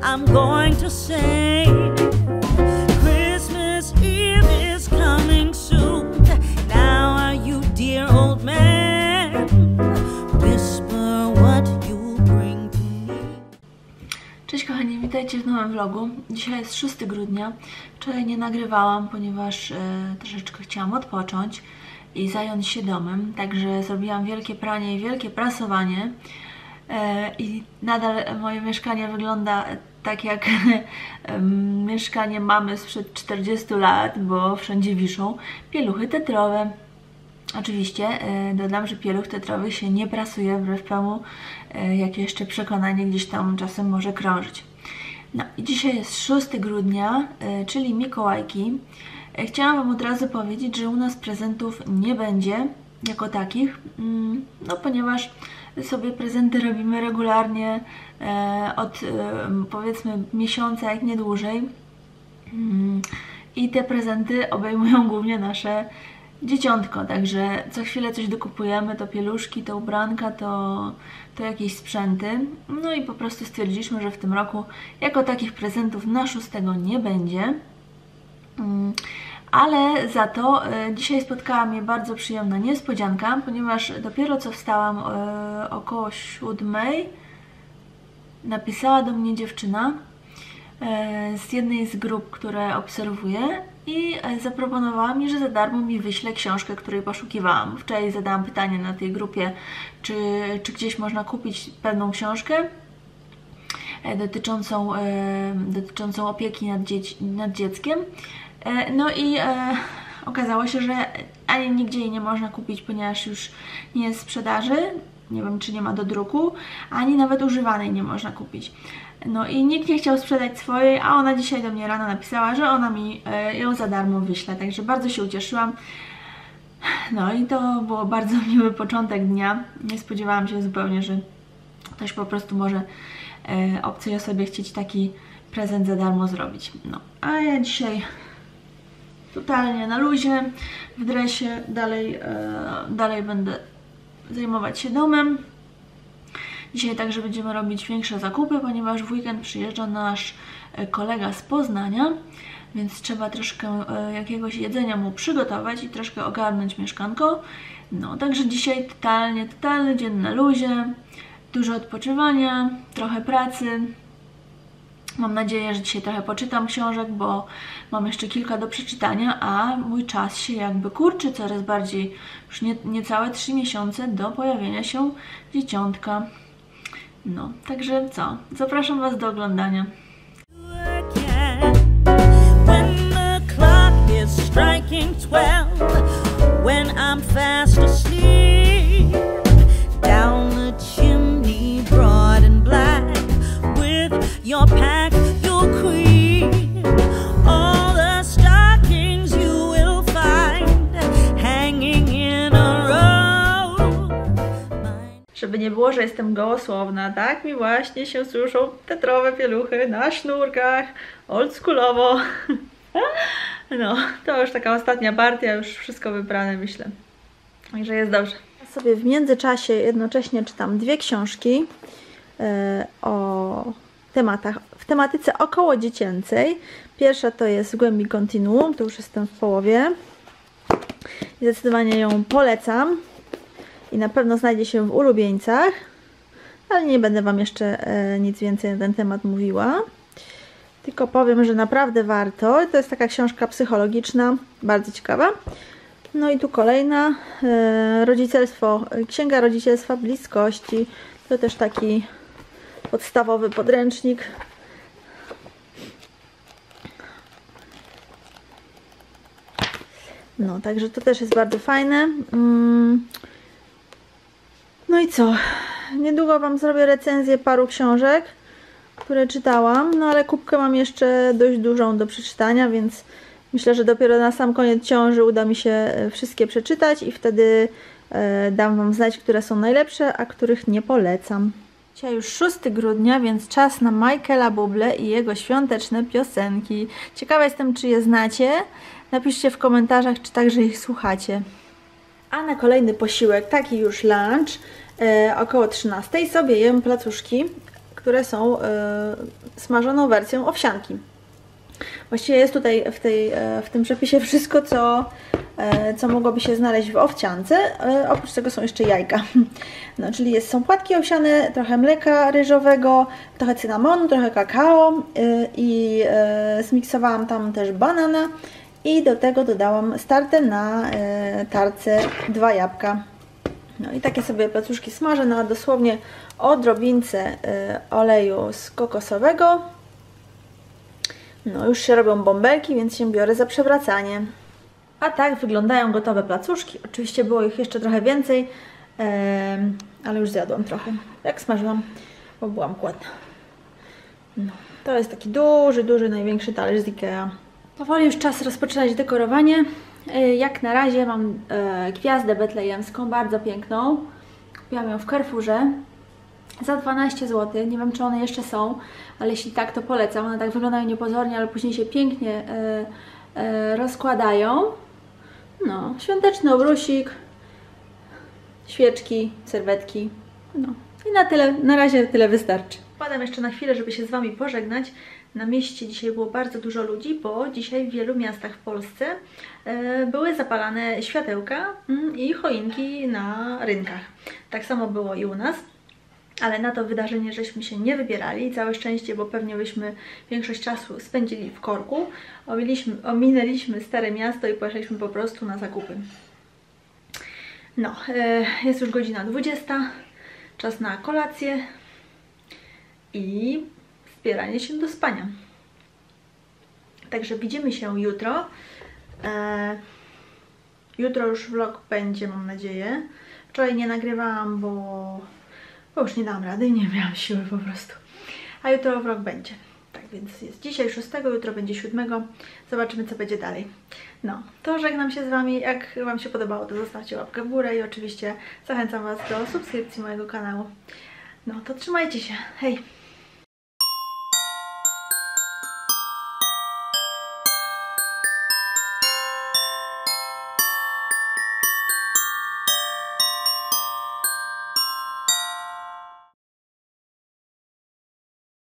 I'm going to say Christmas Eve is coming soon. Now are you, dear old man, whisper what you bring to me. Cześć kochani, witajcie w nowym vlogu. Dzisiaj jest 6 grudnia. Wczoraj nie nagrywałam, ponieważ troszeczkę chciałam odpocząć i zająć się domem. Także zrobiłam wielkie pranie i wielkie prasowanie. I nadal moje mieszkanie wygląda tak jak mieszkanie mamy sprzed 40 lat, bo wszędzie wiszą pieluchy tetrowe. Oczywiście dodam, że pieluch tetrowy się nie prasuje, wbrew temu, jak jeszcze przekonanie gdzieś tam czasem może krążyć. No i dzisiaj jest 6 grudnia, czyli Mikołajki. Chciałam Wam od razu powiedzieć, że u nas prezentów nie będzie jako takich, no ponieważ sobie prezenty robimy regularnie od powiedzmy miesiąca, jak nie dłużej. I te prezenty obejmują głównie nasze dzieciątko, także co chwilę coś dokupujemy, to pieluszki, to ubranka, to jakieś sprzęty. No i po prostu stwierdziliśmy, że w tym roku jako takich prezentów na 6 nie będzie. Ale za to dzisiaj spotkała mnie bardzo przyjemna niespodzianka, ponieważ dopiero co wstałam około 7, napisała do mnie dziewczyna z jednej z grup, które obserwuję i zaproponowała mi, że za darmo mi wyśle książkę, której poszukiwałam. Wczoraj zadałam pytanie na tej grupie, czy gdzieś można kupić pewną książkę dotyczącą opieki nad dzieckiem. No i okazało się, że ani nigdzie jej nie można kupić, ponieważ już nie jest w sprzedaży, nie wiem czy nie ma do druku, ani nawet używanej nie można kupić. No i nikt nie chciał sprzedać swojej, a ona dzisiaj do mnie rano napisała, że ona mi ją za darmo wyśle, także bardzo się ucieszyłam. No i to było bardzo miły początek dnia, nie spodziewałam się zupełnie, że ktoś po prostu może obcej osobie chcieć taki prezent za darmo zrobić. No, a ja dzisiaj totalnie na luzie, w dresie, dalej będę zajmować się domem. Dzisiaj także będziemy robić większe zakupy, ponieważ w weekend przyjeżdża nasz kolega z Poznania, więc trzeba troszkę jakiegoś jedzenia mu przygotować i troszkę ogarnąć mieszkanko. No, także dzisiaj totalny dzień na luzie, dużo odpoczywania, trochę pracy. Mam nadzieję, że dzisiaj trochę poczytam książek, bo mam jeszcze kilka do przeczytania, a mój czas się jakby kurczy coraz bardziej. Już niecałe 3 miesiące do pojawienia się dzieciątka. No, także co? Zapraszam Was do oglądania. Your pack, your queen, all the stockings you will find hanging in a row. Żeby nie było, że jestem gołosłowna, tak mi właśnie się słyszą tetrowe pieluchy na sznurkach, oldschoolowo. No, to już taka ostatnia partia, już wszystko wybrane, myślę. Także jest dobrze. Ja sobie w międzyczasie jednocześnie czytam 2 książki w tematyce około dziecięcej. Pierwsza to jest W głębi kontinuum, to już jestem w połowie. I zdecydowanie ją polecam i na pewno znajdzie się w ulubieńcach, ale nie będę Wam jeszcze nic więcej na ten temat mówiła. Tylko powiem, że naprawdę warto. To jest taka książka psychologiczna, bardzo ciekawa. No i tu kolejna, Księga rodzicielstwa bliskości. To też taki podstawowy podręcznik. No, także to też jest bardzo fajne. No i co? Niedługo Wam zrobię recenzję paru książek, które czytałam, no ale kubkę mam jeszcze dość dużą do przeczytania, więc myślę, że dopiero na sam koniec ciąży uda mi się wszystkie przeczytać i wtedy dam Wam znać, które są najlepsze, a których nie polecam. Dzisiaj już 6 grudnia, więc czas na Michaela Bublé i jego świąteczne piosenki. Ciekawa jestem, czy je znacie. Napiszcie w komentarzach, czy także ich słuchacie. A na kolejny posiłek, taki już lunch, około 13 sobie jem placuszki, które są smażoną wersją owsianki. Właściwie jest tutaj w tym przepisie wszystko, co mogłoby się znaleźć w owsiance. Oprócz tego są jeszcze jajka. No, czyli są płatki owsiane, trochę mleka ryżowego, trochę cynamonu, trochę kakao i zmiksowałam tam też banana i do tego dodałam startem na tarce 2 jabłka. No i takie sobie placuszki smażę na dosłownie odrobince oleju kokosowego. No już się robią bąbelki, więc się biorę za przewracanie. A tak wyglądają gotowe placuszki. Oczywiście było ich jeszcze trochę więcej, ale już zjadłam trochę, jak smażyłam, bo byłam głodna. No, to jest taki duży, największy talerz z Ikea. Powoli już czas rozpoczynać dekorowanie. Jak na razie mam gwiazdę betlejemską, bardzo piękną. Kupiłam ją w Carrefourze za 12 zł. Nie wiem, czy one jeszcze są, ale jeśli tak, to polecam. One tak wyglądają niepozornie, ale później się pięknie rozkładają. No, świąteczny obrusik, świeczki, serwetki. No i na tyle, na razie tyle wystarczy. Wpadam jeszcze na chwilę, żeby się z Wami pożegnać. Na mieście dzisiaj było bardzo dużo ludzi, bo dzisiaj w wielu miastach w Polsce były zapalane światełka i choinki na rynkach. Tak samo było i u nas. Ale na to wydarzenie żeśmy się nie wybierali. Całe szczęście, bo pewnie byśmy większość czasu spędzili w korku. Ominęliśmy Stare Miasto i poszliśmy po prostu na zakupy. No, jest już godzina 20. Czas na kolację i zbieranie się do spania. Także widzimy się jutro. Jutro już vlog będzie, mam nadzieję. Wczoraj nie nagrywałam, bo już nie dam rady, nie miałam siły po prostu. A jutro vlog będzie. Tak więc jest dzisiaj 6, jutro będzie 7. Zobaczymy, co będzie dalej. No, to żegnam się z Wami. Jak Wam się podobało, to zostawcie łapkę w górę i oczywiście zachęcam Was do subskrypcji mojego kanału. No, to trzymajcie się. Hej!